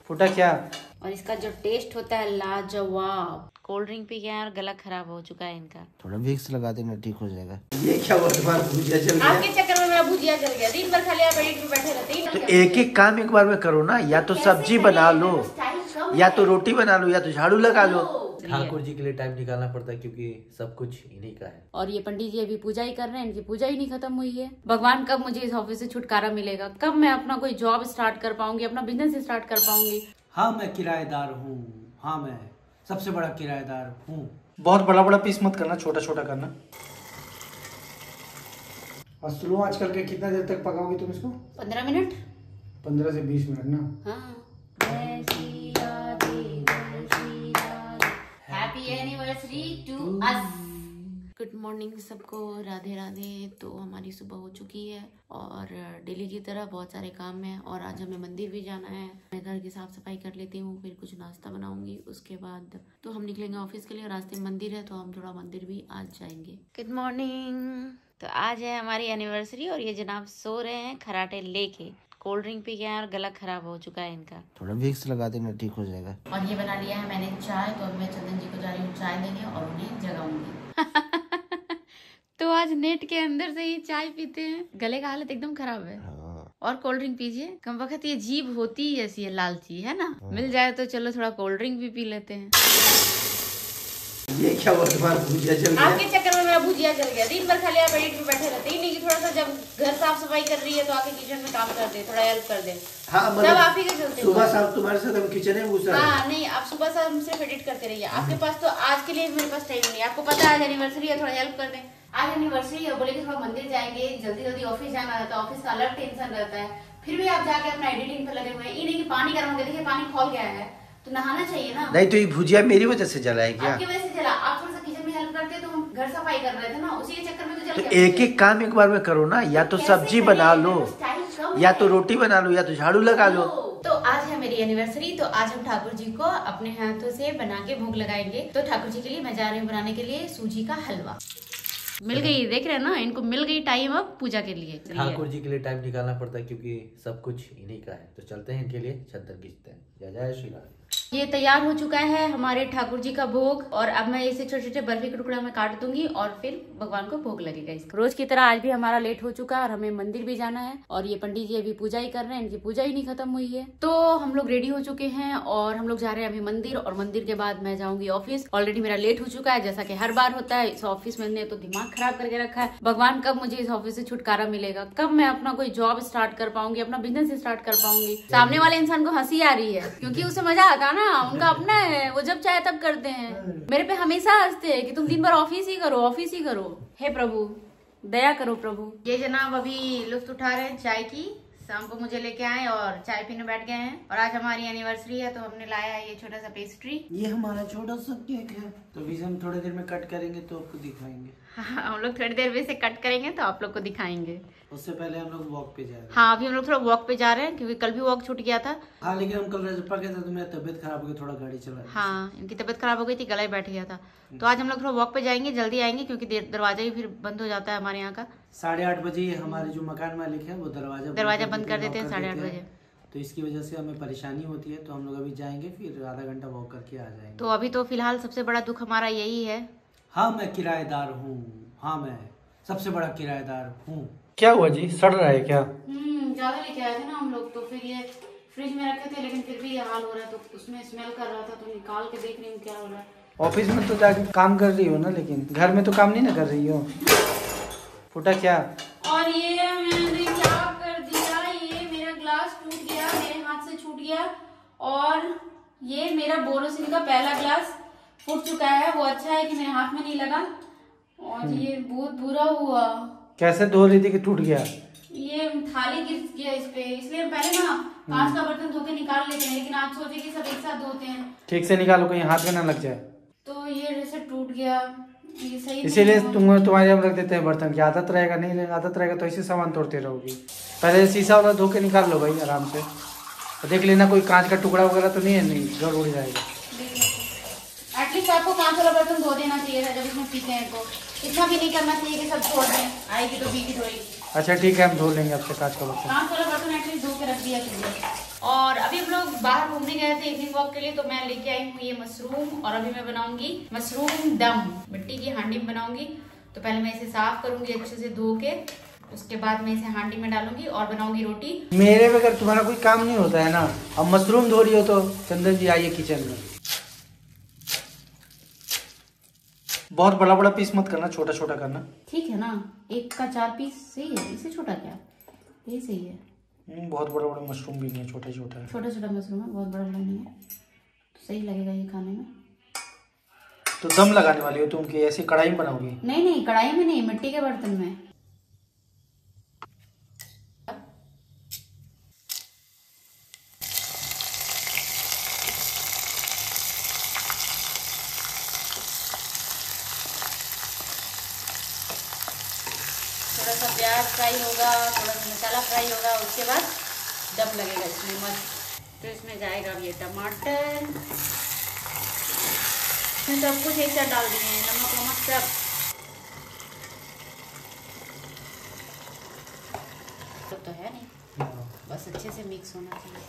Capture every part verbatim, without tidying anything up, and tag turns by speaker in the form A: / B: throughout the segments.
A: फूटा क्या?
B: और इसका जो टेस्ट होता है लाजवाब। कोल्ड ड्रिंक पी गया और गला खराब हो चुका है इनका।
A: थोड़ा विक्स लगा देना, ठीक हो जाएगा।
C: ये क्या हुआ तुम्हारा भुजिया जल गया?
B: आपके चक्कर में मेरा भुजिया जल गया। दिन भर खाली आप एडिट में बैठे रहते हैं।
A: तो एक एक काम एक बार में करो ना, या तो सब्जी बना लो, या तो रोटी बना लो, या तो झाड़ू लगा लो।
C: ठाकुर जी के लिए टाइम निकालना पड़ता है क्योंकि सब कुछ इन्हीं का है।
B: और ये पंडित जी अभी पूजा ही कर रहे हैं, इनकी पूजा ही नहीं खत्म हुई है। भगवान कब मुझे इस ऑफिस से छुटकारा मिलेगा, कब मैं अपना कोई जॉब स्टार्ट कर पाऊंगी, अपना बिजनेस स्टार्ट कर पाऊंगी।
D: हाँ मैं किराएदार हूँ, हाँ मैं सबसे बड़ा किराएदार हूँ।
A: बहुत बड़ा बड़ा पीस मत करना, छोटा छोटा करना।
D: और स्लो आंच करके कितना देर तक पकाओगी तुम इसको?
B: पंद्रह मिनट।
D: पंद्रह से बीस मिनट ना?
B: हाँ। Happy anniversary to us. Good morning सबको, राधे राधे। तो हमारी सुबह हो चुकी है और डेली की तरह बहुत सारे काम हैं और आज हमें मंदिर भी जाना है। मैं घर की साफ सफाई कर लेती हूँ, फिर कुछ नाश्ता बनाऊंगी, उसके बाद तो हम निकलेंगे ऑफिस के लिए। रास्ते में मंदिर है तो हम थोड़ा मंदिर भी आज जाएंगे। Good morning. तो आज है हमारी एनिवर्सरी और ये जनाब सो रहे हैं खराटे लेके। कोल्ड ड्रिंक पी गया और गला खराब हो चुका है इनका।
A: थोड़ा विक्स लगा देना, ठीक हो जाएगा।
B: और ये बना लिया है मैंने चाय, तो अब मैं चंदन जी को जा रही हूँ चाय देने और उन्हें जगाऊंगी। तो आज नेट के अंदर से ही चाय पीते हैं। गले का हालत एकदम खराब है।
A: हाँ।
B: और कोल्ड ड्रिंक पीजिए। कम वक्त ये जीभ होती ही ऐसी है, लालची है ना। हाँ। मिल जाए तो चलो थोड़ा कोल्ड ड्रिंक भी पी लेते हैं।
C: ये क्या हुआ तुम्हारा भुजिया जल गया?
B: आपके चक्कर में मेरा भुजिया जल गया। दिन भर खाली आप एडिट में बैठे रहते हैं। नहीं कि थोड़ा सा जब घर साफ सफाई कर रही है तो आके किचन में काम कर दे, थोड़ा हेल्प कर दे।
C: हाँ,
B: सब आप ही के चलते।
C: सुबह शाम तुम्हारे साथ हम किचन में घुसा है।
B: हाँ नहीं, आप सुबह शाम सिर्फ एडिट करते रहिए। आपके पास तो आज के लिए मेरे पास टाइम नहीं। आपको पता है आज एनिवर्सरी है, थोड़ा हेल्प कर दें। आज एनिवर्सरी है, बोले कि थोड़ा मंदिर जाएंगे, जल्दी जल्दी ऑफिस जाना रहता है, ऑफिस का अलग टेंशन रहता है। फिर भी आप जाके अपना एडिटिंग पे लगे हुए हैं। ये नहीं कि पानी गर्म हो गया, देखिए पानी खोल गया है तो नहाना चाहिए ना।
A: नहीं तो ये भुजिया मेरी वजह से जला है क्या?
B: आपकी वजह से जला। आप थोड़ा सा किचन में हेल्प करते तो हम घर सफाई कर रहे थे ना, उसी के चक्कर में तो जल
A: तो
B: गया।
A: एक एक काम एक बार में करो ना, या तो सब्जी बना लो, या तो रोटी बना लो, या तो झाड़ू लगा लो। तो आज है मेरी एनिवर्सरी, तो आज हम ठाकुर जी को अपने हाथों से बना के भोग लगाएंगे। तो ठाकुर जी के लिए मैं जा रही हूँ बनाने के लिए सूजी का हलवा। मिल गई, देख रहे हैं ना, इनको मिल गई टाइम अब पूजा के लिए।
C: ठाकुर जी के लिए टाइम निकालना पड़ता है क्योंकि सब कुछ इन्हीं का है। तो चलते हैं इनके लिए चद्दर खींचते हैं। जय जय श्री राम।
B: ये तैयार हो चुका है हमारे ठाकुर जी का भोग और अब मैं इसे छोटे छोटे बर्फी के टुकड़ा में काट दूंगी और फिर भगवान को भोग लगेगा इसका। रोज की तरह आज भी हमारा लेट हो चुका है और हमें मंदिर भी जाना है और ये पंडित जी अभी पूजा ही कर रहे हैं, इनकी पूजा ही नहीं खत्म हुई है। तो हम लोग रेडी हो चुके हैं और हम लोग जा रहे हैं अभी मंदिर और मंदिर के बाद मैं जाऊंगी ऑफिस। ऑलरेडी मेरा लेट हो चुका है, जैसा की हर बार होता है। इस ऑफिस में ने तो दिमाग खराब करके रखा है। भगवान कब मुझे इस ऑफिस से छुटकारा मिलेगा, कब मैं अपना कोई जॉब स्टार्ट कर पाऊंगी, अपना बिजनेस स्टार्ट कर पाऊंगी। सामने वाले इंसान को हंसी आ रही है क्योंकि उसे मजा आता ना, उनका अपना है, वो जब चाहे तब करते हैं। मेरे पे हमेशा हंसते हैं कि तुम दिन भर ऑफिस ही करो, ऑफिस ही करो। हे प्रभु दया करो प्रभु। ये जनाब अभी लुत्फ उठा रहे हैं चाय की। शाम को मुझे लेके आए और चाय पीने बैठ गए हैं। और आज हमारी एनिवर्सरी है तो हमने लाया है ये छोटा सा पेस्ट्री।
D: ये हमारा छोटा सा केक है, तो भी हम थोड़ी देर में कट करेंगे तो आपको दिखाएंगे।
B: हाँ, हम लोग थोड़ी देर में से कट करेंगे तो आप लोग को दिखाएंगे।
D: उससे पहले हम लोग वॉक पे जा रहे हैं।
B: हाँ अभी हम लोग थोड़ा वॉक पे जा रहे हैं क्योंकि कल भी वॉक छूट गया था।
D: हाँ लेकिन हम कल रजपा गए थे तो मेरी तबीयत खराब हो गई, थोड़ा गाड़ी चला।
B: हाँ इनकी तबीयत खराब हो गई थी, गला ही बैठ गया था। तो आज हम लोग थोड़ा वॉक पे जाएंगे, जल्दी आएंगे क्योंकि दरवाजा ही फिर बंद हो जाता है हमारे यहाँ का।
D: साढ़े आठ बजे हमारे जो मकान मालिक है वो दरवाजा
B: दरवाजा बंद कर देते हैं साढ़े आठ बजे।
D: तो इसकी वजह से हमें परेशानी होती है। तो हम लोग अभी जाएंगे, फिर आधा घंटा वॉक करके आ जाएंगे।
B: तो अभी तो फिलहाल सबसे बड़ा दुख हमारा यही है।
D: हाँ मैं किराएदार हूँ, हाँ मैं सबसे बड़ा किराएदार हूँ।
A: क्या हुआ जी, सड़ रहा है क्या?
B: हम्म ज्यादा लेके आए थे ना हम लोग, तो फिर ये फ्रिज में रखे थे लेकिन फिर भी ये हाल हो रहा है। तो उसमें स्मेल कर रहा था तो निकाल के देख रही हूँ क्या हो रहा है।
A: ऑफिस में तो जाके काम कर रही हो ना, लेकिन घर में तो काम नहीं ना कर रही हो। फूटा क्या?
B: और ये मैंने क्या कर दिया, ये मेरा ग्लास टूट गया, मेरे हाथ से छूट गया। और ये मेरा बोरोसिल का पहला ग्लास फूट चुका है। वो अच्छा है कि मेरे हाथ में नहीं लगा। और ये बहुत बुरा हुआ।
A: कैसे धो रही थी कि टूट गया?
B: ये थाली गिर गया इस पे, इसलिए पहले ना कांच का बर्तन धो के निकाल लेते हैं, लेकिन आज सोचे कि सब एक साथ धोते हैं।
A: ठीक से निकालो, कहीं हाथ में ना लग जाए।
B: तो ये जैसे टूट गया, ये सही
A: इसीलिए तुम तुम्हारे हम रख देते हैं बर्तन की। आदत रहेगा, नहीं आदत रहेगा तो ऐसे सामान तोड़ते रहोगी। पहले शीशा वाला धो के निकाल लो भाई आराम से। तो देख लेना कोई कांच का टुकड़ा वगैरह तो नहीं है, नहीं जड़ उड़ जाएगा।
B: एटलीस्ट आपको कांच वाला बर्तन धो देना चाहिए था जब इसमें पीते हैं। तो इतना भी नहीं करना चाहिए कि सब छोड़ दें, आएगी तो बीगी धोएगी।
A: अच्छा ठीक है, हम धो लेंगे आपसे कांच का बर्तन।
B: कांच वाला बर्तन एटलीस्ट धो के रख दिया कीजिए। और अभी हम लोग बाहर घूमने गए थे इवनिंग वॉक के लिए, तो मैं लेके आई हूँ ये मशरूम और अभी मैं बनाऊंगी मशरूम दम। मिट्टी की हांडी में बनाऊंगी। तो पहले मैं इसे साफ करूंगी अच्छे से धो के, उसके बाद मैं इसे हांडी में डालूंगी और बनाऊंगी रोटी।
D: मेरे बगैर तुम्हारा कोई काम नहीं होता है ना। अब मशरूम धो रही हो तो चंदन जी आइए किचन में। बहुत बड़ा बड़ा पीस मत करना, छोटा छोटा करना।
B: ठीक है ना, एक का चार पीस सही है, इससे छोटा क्या, ये सही है।
D: बहुत बड़ा बड़ा मशरूम भी नहीं है, छोटा छोटा है।
B: छोटा छोटा मशरूम है, बहुत बड़ा बड़ा नहीं है, तो सही लगेगा ये खाने में।
D: तो दम लगाने वाली हो तुम कि ऐसी कढ़ाई में बनाओगी?
B: नहीं नहीं, कढ़ाई में नहीं, मिट्टी के बर्तन में। थोड़ा सा प्याज फ्राई होगा, थोड़ा सा मसाला फ्राई होगा, उसके बाद दम लगेगा इसमें मस्त। तो इसमें जाएगा अब ये टमाटर, इसमें सब कुछ एक साथ डाल दिए, नमक वमक सब। तो, तो है नहीं, बस अच्छे से मिक्स होना चाहिए।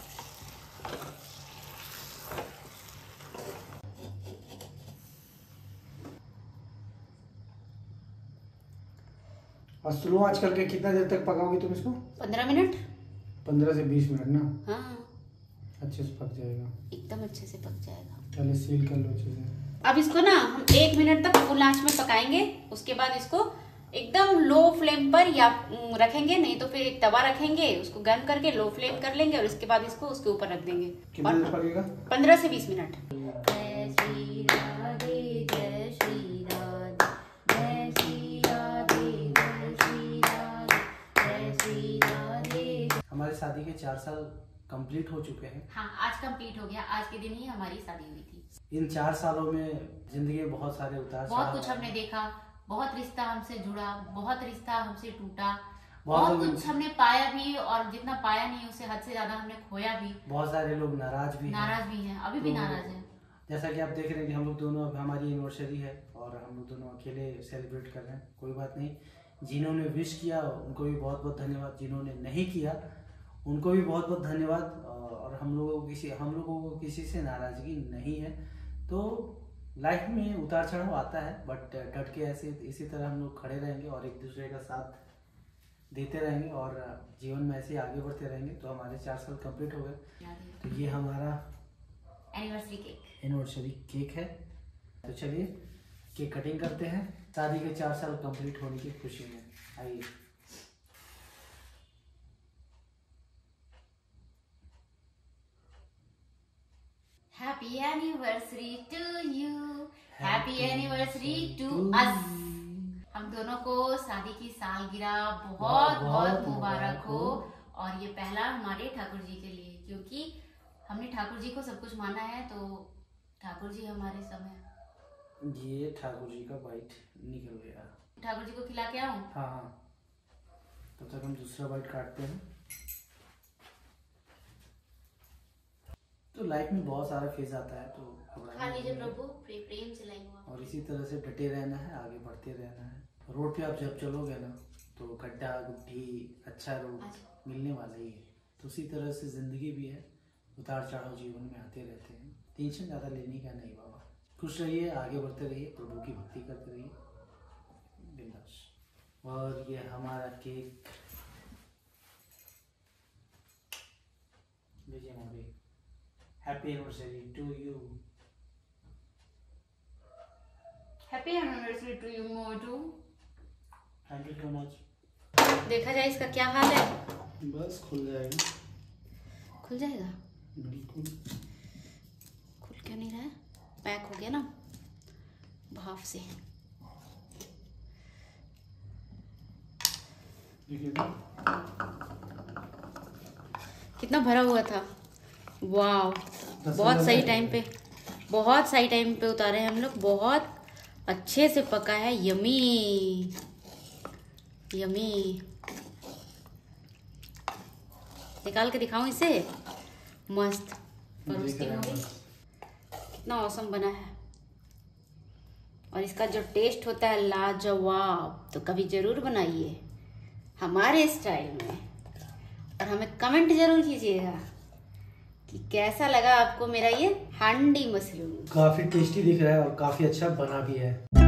D: मशरूम आजकल के कितना देर तक पकाओगी तुम इसको?
B: पंद्रह मिनट।
D: पंद्रह से बीस मिनट ना?
B: हाँ,
D: अच्छे से पक जाएगा,
B: एकदम अच्छे से पक जाएगा।
D: पहले सील कर लो अच्छे से।
B: अब इसको ना हम एक मिनट तक फुल आंच में पकाएंगे, उसके बाद इसको एकदम लो फ्लेम पर या रखेंगे, नहीं तो फिर एक तवा रखेंगे, उसको गर्म करके लो फ्लेम कर लेंगे और उसके बाद इसको उसके ऊपर रख देंगे।
D: कितना देर पकेगा?
B: पंद्रह से बीस मिनट। जय श्री राधे, जय श्री राधे, जय श्री राधे, जय श्री राधे, जय श्री राधे।
D: हमारे शादी के चार साल कंप्लीट हो चुके हैं।
B: हाँ, आज कंप्लीट हो गया, आज के दिन ही हमारी शादी हुई थी।
D: इन चार सालों में जिंदगी में बहुत सारे उतार
B: बहुत कुछ हमने देखा, बहुत रिश्ता हमसे जुड़ा, बहुत रिश्ता हमसे टूटा,
D: बहुत
B: बहुत कुछ हमने पाया भी और जितना पाया नहीं उससे हद से ज्यादा हमने खोया भी।
D: बहुत सारे लोग नाराज भी
B: नाराज भी हैं, अभी भी
D: तो
B: नाराज हैं।
D: जैसा कि आप देख रहे हैं कि हम लोग दोनों, अब हमारी एनिवर्सरी है और हम लोग दोनों अकेले सेलिब्रेट कर रहे हैं। कोई बात नहीं, जिन्होंने विश किया उनको भी बहुत बहुत धन्यवाद, जिन्होंने नहीं किया उनको भी बहुत बहुत धन्यवाद। और हम लोगों को किसी हम लोगों को किसी से नाराजगी नहीं है। तो लाइफ में उतार चढ़ाव आता है, बट डट के ऐसे इसी तरह हम लोग खड़े रहेंगे और एक दूसरे का साथ देते रहेंगे और जीवन में ऐसे आगे बढ़ते रहेंगे। तो हमारे चार साल कंप्लीट हो गए, तो ये हमारा
B: एनिवर्सरी केक
D: एनिवर्सरी केक है। तो चलिए केक कटिंग करते हैं शादी के चार साल कंप्लीट होने की खुशी में। आइए।
B: Happy anniversary to you, happy anniversary to us. हम दोनों को शादी की सालगिरह बहुत बहुत मुबारक हो। और ये पहला हमारे ठाकुर जी के लिए, क्योंकि हमने ठाकुर जी को सब कुछ माना है, तो ठाकुर जी हमारे सब हैं।
D: ये ठाकुर जी का बाइट निकल गया।
B: ठाकुर जी को खिला के आऊं?
D: हाँ हाँ, तब तक हम दूसरा बाइट काटते हैं। तो लाइफ में बहुत सारा फेज आता है, तो
B: खा लीजिए प्रभु, प्रेम से लाइए।
D: और इसी तरह से डटे रहना है, आगे बढ़ते रहना है। रोड पे आप जब चलोगे ना तो गड्ढा गुड्ढी अच्छा रोड मिलने वाला ही है। तो उसी तरह से जिंदगी भी है, उतार चढ़ाव जीवन में आते रहते हैं। टेंशन ज़्यादा लेने का नहीं बाबा, खुश रहिए, आगे बढ़ते रहिए, प्रभु की भक्ति करते रहिए, बिंदास। और ये हमारा केक लीजिए mummy, happy anniversary to you.
B: Happy anniversary to you मोटू।
D: Thank you so much.
B: देखा जाए इसका क्या हाल है।
D: बस खुल जाएगा।
B: खुल जाएगा?
D: बिल्कुल।
B: खुल क्यों नहीं रहा है? पैक हो गया ना भाप से। कितना भरा हुआ था। वाह, बहुत सही टाइम पे, बहुत सही टाइम पे उतारे हैं हम लोग। बहुत अच्छे से पका है। Yummy yummy. निकाल के दिखाऊं इसे? मस्त रोस्टिंग हो गई। कितना औसम बना है। और इसका जो टेस्ट होता है लाजवाब। तो कभी जरूर बनाइए हमारे स्टाइल में, और हमें कमेंट जरूर कीजिएगा कि कैसा लगा आपको मेरा ये हांडी मशरूम?
D: काफी टेस्टी दिख रहा है और काफी अच्छा बना भी है।